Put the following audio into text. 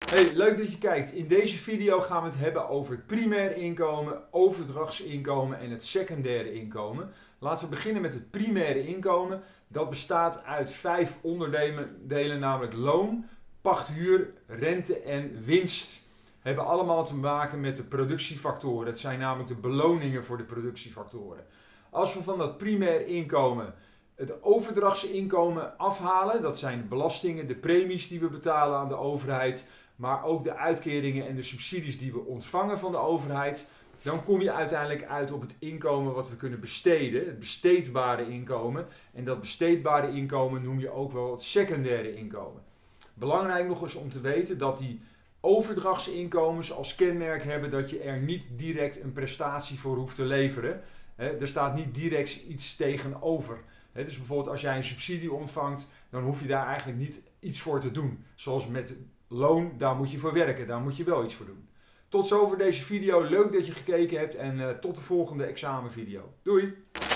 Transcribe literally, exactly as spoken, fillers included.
Hey, leuk dat je kijkt. In deze video gaan we het hebben over het primair inkomen, overdrachtsinkomen en het secundaire inkomen. Laten we beginnen met het primaire inkomen. Dat bestaat uit vijf onderdelen, namelijk loon, pachthuur, rente en winst. Hebben allemaal te maken met de productiefactoren. Het zijn namelijk de beloningen voor de productiefactoren. Als we van dat primair inkomen het overdrachtsinkomen afhalen, dat zijn de belastingen, de premies die we betalen aan de overheid, maar ook de uitkeringen en de subsidies die we ontvangen van de overheid, dan kom je uiteindelijk uit op het inkomen wat we kunnen besteden, het besteedbare inkomen. En dat besteedbare inkomen noem je ook wel het secundaire inkomen. Belangrijk nog eens om te weten dat die overdrachtsinkomens als kenmerk hebben dat je er niet direct een prestatie voor hoeft te leveren. Er staat niet direct iets tegenover. Dus bijvoorbeeld als jij een subsidie ontvangt, dan hoef je daar eigenlijk niet iets voor te doen. Zoals met loon, daar moet je voor werken, daar moet je wel iets voor doen. Tot zover deze video, leuk dat je gekeken hebt en uh, tot de volgende examenvideo. Doei!